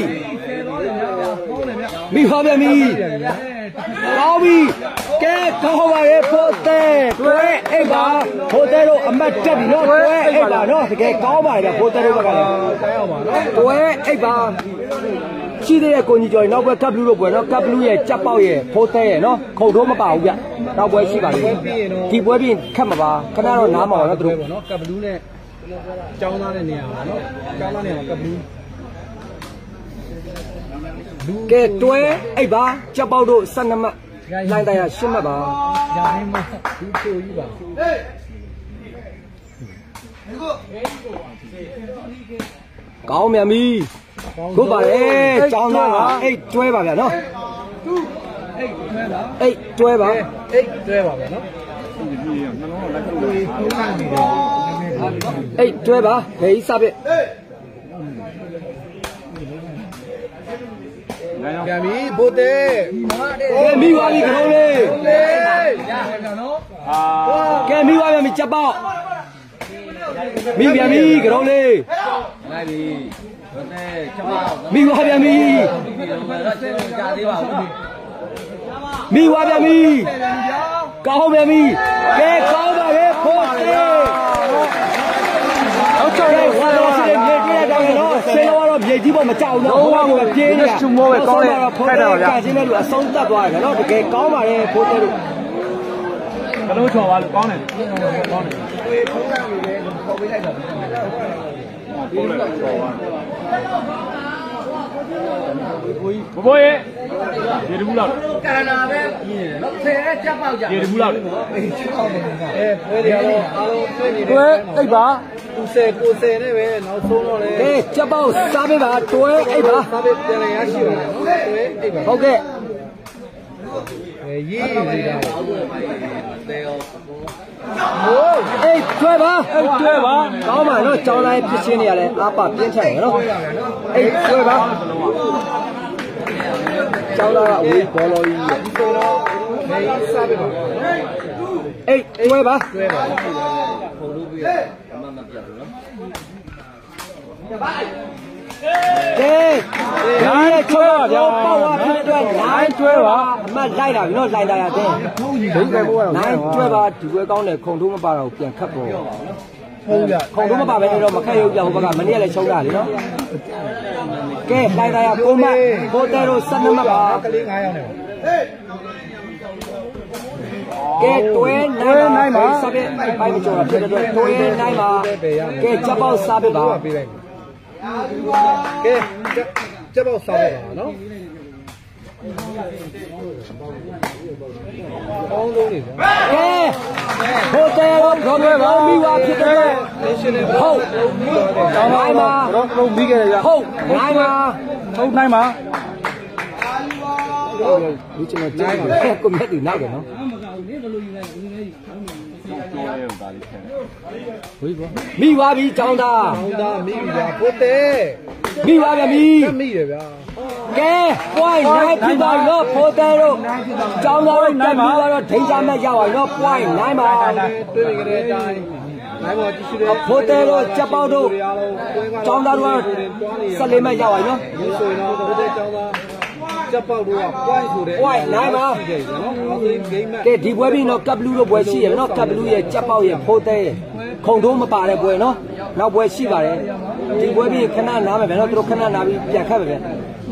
မိသွားပြန်ပြီကောင်းပြီကဲကောင်းပါရဲ့ဖို့တဲ့တွဲအိတ်ပါဖို့တဲ့တို့အမတ်တက်ပြီနော်တွဲအိတ်ပါနော်တကယ်ကောင်းပါရဲ့ဖို့တဲ့တို့ဘက်ကလည်းတိုင်းအောင်ပါနော်တွဲအိတ်ပါရှိသေးတဲ့ကိုကြီးကျော်နောက်ဘက်ကပ်ဘလူးလို့ပွဲနော်ကပ်ဘလူးရဲ့ကြက်ပေါက်ရဲ့ဖိုးသေးရဲ့နော်ခုံတော့မပါဘူးဗျနောက်ပွဲရှိပါလိမ့်မယ်ဒီပွဲပြင်ခက်မှာပါခဏတော့နားမှာပါနော်သူတို့ပေါ့နော်ကပ်ဘလူးနဲ့ကျောင်းသားတဲ့နေရာပါနော်ကျောင်းသားနေရာကပ်ဘလူးကဲတွဲအိတ်ပါကြက်ပေါက်တို့ဆယ်နှစ်မှတ်လိုင်းတိုင်းရရှင်းမှတ်ပါညာရင်းမဒီချိုကြီးပါကောင်းမြန်ပြီဟုတ်ပါလေကျောင်းသားအိတ်တွဲပါဗျာနော်အိတ်တွဲပါအိတ်တွဲပါဗျာနော်အိတ်တွဲပါဘယ်စပစ်ပြန်ပြီဘိုတဲကဲမိသွားပြီခလုံးလေးကဲမိသွားပြန်ပြီချက်ပေါက်မိပြန်ပြီခလုံးလေးလိုက်ပြီဘယ်နဲ့ချက်ပေါက်မိသွားပြန်ပြီကြာသေးပါဘူးမိသွားပြန်ပြီကောင်းပြန်ပြီကဲကောင်းပါလေဖိုးသေးဟုတ်ချောရဲဝါတော့စီမြေကြီးရတာနော်ဆေးတော့မြေကြီးပေါ်မကြောက်ဘူးနော်ဘုရားကပြေးနေတာချူမောပဲကောင်းတယ်ဖက်တာပါဗျာကချင်းတဲ့လူအဆုံးသတ်သွားတယ်နော်တကယ်ကောင်းပါလေဖိုးသေးတို့ကလို့ချော်ပါလို့ကောင်းတယ်ကောင်းတယ်တွေဖုန်းကနေလည်းပေါ်ပေးလိုက်တာပိုးလိုက်ချော်ပါဘဘရဲ့ရေတဘူးလောက်ကာရနာပဲကြီးနေတယ်နော်ဆယ်ရက်ကြက်ပေါက်ကြရေတဘူးလောက်အေးချက်ပေါက်တယ်ကအဲဖွဲတွေကတော့အားလုံးတွေ့နေတယ်တွဲအိတ်ပါဦးဆယ်ကိုဆယ်နဲ့ပဲနောက်ဆုံးတော့လေအေးကြက်ပေါက်စားပေးပါတွဲအိတ်ပါစားပေးပြန်ရရှိပါလားနော်တွဲအိတ်ပါဟုတ်ကဲ့အဲရေးနေတာတဲရောဟိုးအေးတွဲပါအေးတွဲပါကောင်းပါနော်ကြောင်းလိုက်ဖြစ်ချင်းနေရလဲအားပါပြင်းထန်ရနော်အေးတွဲပါကျောင်းသားကအဝေးဘောလုံးကြီးရဲ့ဆိုတော့နေစားပေးပါအေးတွဲပါတွဲပါပုံလို့ပြရအမှမပြတ်ဘူးနော်ကဲဒါနဲ့ချောပါဗျာပေါ့ပါဖြစ်တဲ့အတွက်နိုင်တွဲပါအမှလိုက်တာပြီနော်လိုက်တာရတဲ့ဘုံပဲဘောကတော့နိုင်တွဲပါဒီပွဲကောင်းတယ်ခုံထိုးမပါတော့ပြန်ခတ်ပေါ်ဟုတ်ရခုံထိုးမပါပဲတော့မခက်ရုပ်ပြဟိုဘက်ကမနေ့ကလည်းချုံးတာလေနော်ကဲလိုက်တာရပုံမှန်ဘိုတဲတို့ဆယ်နှစ်မှတ်ပါကလေး၅ယောက်နဲ့ကဲတွဲနိုင်ပါစပစ်ပိုင်းမကျော်တာဖြစ်တဲ့အတွက်တွဲနိုင်ပါကဲချက်ပေါက်စားပစ်ပါပေးလိုက်ကဲချက်ပေါက်စားပစ်ပါနော်ကောင်းလုံးနေဗျာကဲဘိုတဲတို့ဘောမဲပါမိဝါဖြစ်တဲ့ဟုတ်နိုင်ပါတော့လုံးပြီးခဲ့ကြဟုတ်နိုင်ပါဟုတ်နိုင်ပါဒီချင်တဲ့နိုင်ပါကွန်မက်တီနောက်တယ်နော်မိပါပြီចောင်းသားចောင်းသားမိပြီဗျာဘိုတဲမိပါဗျာမိမိတယ်ဗျာကဲ point နိုင်ဖြစ်သွားပြီနော်ဖိုးတဲတို့ចောင်းသားတို့နိုင်ပါတော့ဒိတ်စားမဲ့ရပါပြီနော် point နိုင်ပါတွေ့နေကြတဲ့အတိုင်းနိုင်ပါကြည့်ရှုတဲ့ဖိုးတဲတို့ချက်ပေါက်တို့ចောင်းသားတို့ဆယ်လေးမဲ့ရပါပြီနော်ဒီဆိုရင်တော့ဘိုတဲចောင်းသားချက်ပေါက်တို့က point ဆိုတဲ့ point နိုင်ပါနော်အော်ဒီ game ကဲဒီပွဲပြီးတော့ကပ်ဘလူးတို့ပွဲရှိရနော်ကပ်ဘလူးရဲ့ချက်ပေါက်ရဲ့ဖိုးတဲရဲ့ခုံထိုးမပါတဲ့ပွဲနော်နောက်ပွဲရှိပါတယ်ဒီပွဲပြီးခဏနားမယ်ဗျာနော်သူတို့ခဏနားပြီးပြန်ခတ်မယ်ဗျာ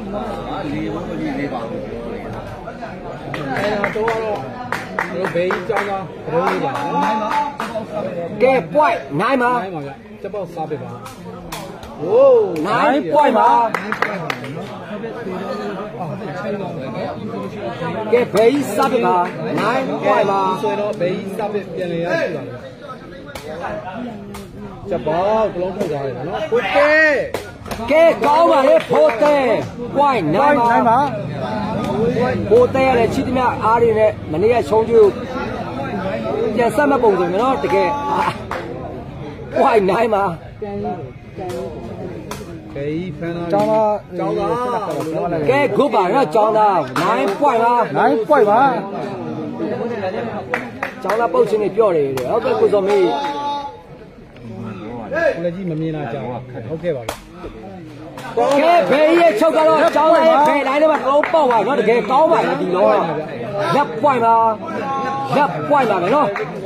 အဲတော့တော့ဘေးကြောင်းသားဘရုံးလေးပါကဲ point နိုင်ပါနိုင်ပါဗျစက်ပေါက်စားပေးပါโอ้ nine point ပါကဲဘေးစားပေးပါ nine point ပါဆိုရင်တော့ဘေးစားပေးပြန်လေရရှိပါမယ်စက်ပေါက်ကလုံးထုတ်သွားတယ်နော်โอเคကဲကောင်းပါလေဖိုးတဲ point နိုင်ပါနိုင်ပါဖိုးတဲရတဲ့ချီတမအားတွေနဲ့မနေ့ကချုံးကျိုးပြန်ဆက်မပုံစံမျိုးနော်တကယ် point နိုင်ပါကေဖန်သားကျောင်းသားကျောင်းသားကဲ good ပါနော်ကျောင်းသား nine point ပါ nine point ပါကျောင်းသားပုတ်ချင်းတွေပြော့တယ်ဟုတ်ကဲ့ကိုစောမေးကိုလည်းကြီးမမြင်တာကြောင်ဟုတ်ကဲ့ပါဗျကဲဘေးရဲ့ချုပ်ကတော့ကျောင်းသားရဲ့ဘေးတိုင်းထဲမှာတော့ပေါက်ပါနော်တကယ်ကောင်းပါလေဒီတော့လက် point ပါလက် point ပါပဲနော်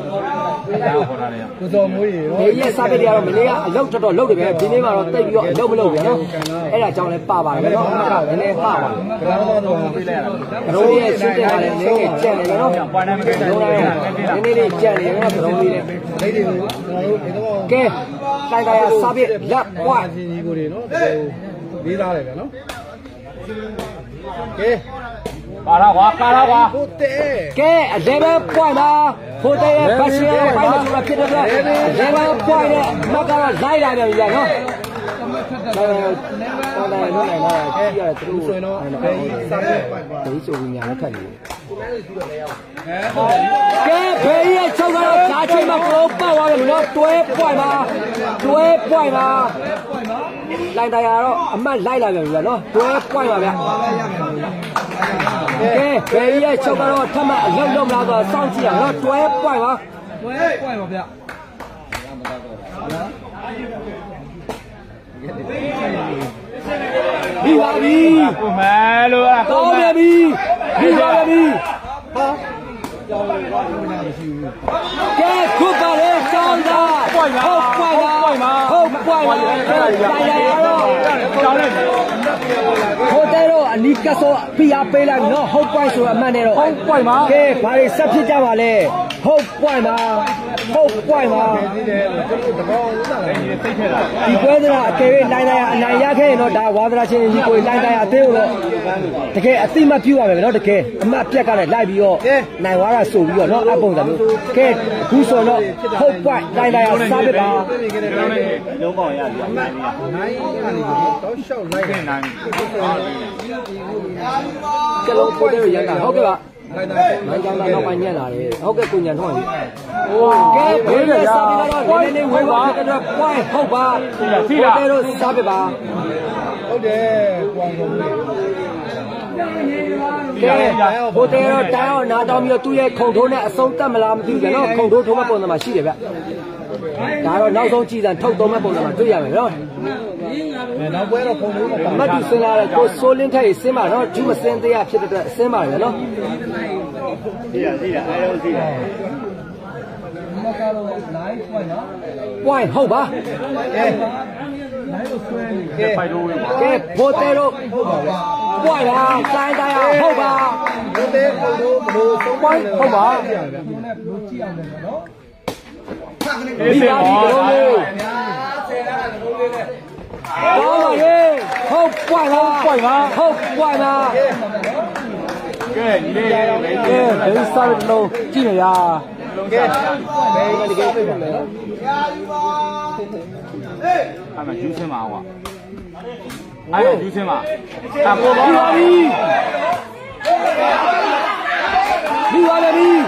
ကိုစောမွေးရောဘေးရဲ့စားပစ်တွေကတော့မနေ့ကအလုပ်တော်တော်လုပ်တယ်ပဲဒီနေ့မှတော့တိတ်ပြီးတော့အလုပ်မလုပ်ဘူးနော်အဲ့ဒါကြောင့်လည်းပါပါတယ်ပဲနော်နည်းနည်းပါပါကလာတော့တော့ပြေးလိုက်ရတာကရုံးရဲ့ရှင်းတယ်ကလည်းနည်းငယ်ကြက်နေတယ်နော်ပွားနိုင်မကဲတယ်နည်းနည်းလေးကြက်နေတယ်နော်ကရုံးလေးလေးလေးတွေကိုကျွန်တော်တို့ဒီတော့ကဲတိုင်တိုင်စားပစ်လက် point ချင်းကြီးကိုတွေနော်လေးသားတယ်ဗျနော်ကဲပါတော့ကွာပါတော့ကွာဟုတ်တယ်ကဲအလဲပဲ point ပါဖိုးတဲ့ရဲ့ဘတ်ရှင်ရဲ့ပိုင်းမှာဆိုတာဖြစ်တဲ့အတွက်အလဲပဲ point နဲ့မကတော့လိုက်လာပြန်ပြီကြာနော်တော်တော်တော်တော်နိုင်လာကြည့်ရတယ်သူတို့ဆိုရင်တော့ဘေးစားတဲ့ဘေးဆိုညာနဲ့ထက်နေကဲဘေးရဲ့ချုပ်ကတော့ဓာတ်ချိန်မှာတော့ပတ်သွားတယ်နော်တွဲ point ပါတွဲ point ပါလိုက်တရားတော့အမှတ်လိုက်လာပြန်ပြီကြာနော်တွဲ point ပါဗျာကဲဘေးရဲ့ချုပ်ကတော့ထပ်မအလုံးလုံးလာတော့စောင့်ကြည့်ရအောင်တွဲ point ပါတွဲ point ပါဗျာပြီးပါပြီကိုမဲလို့အဲ့ကောင်းပြီပြီးပါပြီဟာကဲခုပါလေကျောင်းသားဟုတ်ပွိုင်ပါဟုတ်ပွိုင်ပါတိုင်ရတော့ကျောင်းလိုက်ဟိုတဲတော့အနီးကဆောဖိအားပေးလိုက်နော်ဟုတ်ပွိုင်ဆိုအမှန်နဲ့တော့ဟုတ်ပွိုင်ပါကဲဘာတွေဆက်ဖြစ်ကြပါလဲဟုတ်ပွိုင်ပါဟုတ်ပွိုင်ပါဒီတယ်ကျွန်တော်တကောင်းဦးတာလည်းသိခဲ့တာဒီပွဲသရာအကယ်၍လိုင်းတိုင်းအနိုင်ရခဲ့ရင်တော့ဒါဝါသရာချင်းကြီးကိုလိုင်းတိုင်းအသေးကိုတော့တကယ်အသိမပြုရမယ်နော်တကယ်အမှတ်ပြက်ကလည်းလိုက်ပြီးတော့နိုင်သွားတာဆိုပြီးတော့နော်အပုံစံမျိုးကဲအခုဆိုတော့ဟုတ်ပွိုင်လိုင်းတိုင်းစားပစ်ပါလုံးပေါင်ရပြီအမှတ်နိုင်ကနေတော့ရှောက်လိုက်တဲ့နိုင်ကလုံးပို့တယ်ရန်တာဟုတ်ကဲ့ပါမန်ကြောင်တော့ပိုင်းညက်လာတယ်ဟုတ်ကဲ့ကိုညံထွန်းပြီဟိုကဲဘေးရစားပြီးတော့နည်းနည်းဝေးပါတဲ့အတွက် point ဟုတ်ပါဖိတာတို့စားပစ်ပါဟုတ်တယ်ကွာကုန်ပြီကဲဟိုတဲတော့တိုင်အောင်နားတောင်းပြီးတော့သူ့ရဲ့ခုံထိုးနဲ့အဆုံးတက်မလားမသိဘူးကြနော်ခုံထိုးထိုးမဲ့ပုံစံမှာရှိတယ်ဗျဒါတော့နောက်ဆုံးကြည်စံထုတ်သုံးမဲ့ပုံစံမှာတွေ့ရမယ်နော်အဲနောက်ပွဲတော့ခုံထိုးမှာပါမတ်တူစင်လာတဲ့ကိုဆိုလင်းထက်ရေးစင်းပါနော်ဒူးမစင်းသေးရဖြစ်တဲ့အတွက်အစင်းပါတယ်နော်သိရသိရအဲလိုသိရမကတော့ nine point နော် point ဟုတ်ပါကဲနိုင်လို့ဆွဲနေကဲဖိုက်တော့ဝင်ပါကဲဖိုတဲတို့ဟုတ်ပါဗျာ point ပါတိုင်းတိုင်းဟုတ်ပါဖိုတဲခုံထိုးဘလို့ဆုံး point ဟုတ်ပါဘလို့နဲ့ဘလို့ကြည့်အောင်လဲနော်ဒီပါဒီကလုံးလေးကောင်းပါလေဟုတ် point ပါ point ပါဟုတ် point ပါကဲဒီလေးရောလေးကဲဘေးစားတဲ့လုံးကြည့်နေရကဲဘေးတကယ်ပြပါမယ်နော်အဲ့မှာယူစင်းပါကွာအဲ့မှာယူစင်းပါဒါပေါ်ပါပြီဒီပါလေဒီ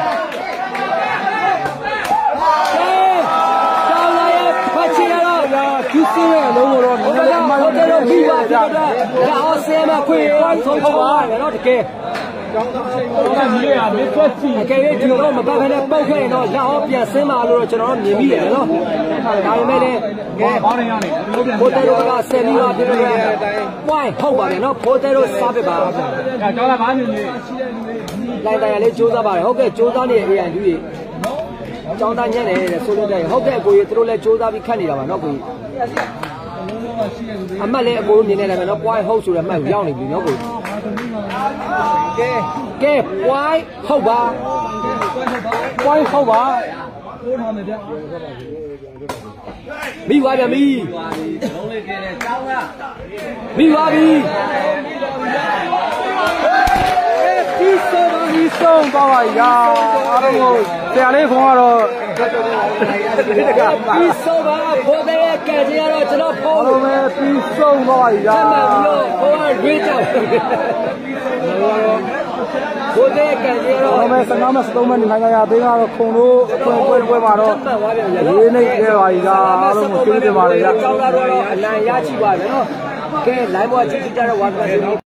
ကျူးစင်းရဲ့အလုံးကိုတော့နည်းနည်းမှန်တယ်လို့ပြီးပါကြတယ်။ဒါအောင်ဆဲမခွေဆုံးချပါရတော့တကယ်ကျောင်းသားတော့ကမြေရမစ်သက်စီအကယ်၍ဒီတော့မပတ်ခနဲ့ပုတ်ခဲ့ရင်တော့လက်အောင်ပြန်ဆင်းပါလို့တော့ကျွန်တော်တို့မြင်ပြီးရတယ်နော်။ဒါပေမဲ့လည်းကဲဘောင်းရနေဘိုတဲတို့ကဆယ်ပြီးတော့ဖြစ်နေတဲ့အတိုင်း point ဟုတ်ပါတယ်နော်ဘိုတဲတို့စားပစ်ပါ။ကျောင်းသားဘာမြင်နေလိုက်တိုင်းလေးစူးစမ်းပါတယ်ဟုတ်ကဲ့စူးစမ်းနေ A N ကြီးကျောင်းသားညံ့တယ်ဆိုလို့ကြရင်ဟုတ်ကဲ့ကိုကြီးသူတို့လည်းစူးစမ်းပြီးခတ်နေတာပါနော်ကိုကြီးအမှတ်လည်းအကိုမြင်နေတယ်နော် point ဟုတ်ဆိုတဲ့အမှတ်ကိုရောက်နေပြီနော်ကိုကဲကဲ point ဟုတ်ပါ point ဟုတ်ပါကိုထားမယ်ဗျမိသွားပြန်ပြီလုံးလေးကဲတယ်ကျောင်းကမိသွားပြီပြီးဆုံးပြီးဆုံးပါပါကြီးကာအားလုံးကိုဆရာလေးခွန်ကတော့ပြီးဆုံးပါဖိုးတဲ့ကဲကြီးကတော့ကျွန်တော်ဖုန်းအားလုံးပဲပြီးဆုံးပါပါကြီးကာဆက်မှပြီးတော့ဘိုးကရွေးကြောက်ဖိုးတဲ့ကဲကြီးကတော့အားလုံးပဲဆယ်ငါးမှစသုံးမှနေခိုင်းကြရသေးကတော့ခုံလို့အခွင့်အပွဲပွဲမှာတော့ရေးနေခဲ့ပါကြီးကာအားလုံးကိုကျေးဇူးတင်ပါတယ်ဗျကျောင်းသားတို့တော့အနိုင်ရရှိပါမယ်နော်ကဲ line ပေါ်ကြည့်ကြတဲ့ဝါသနာ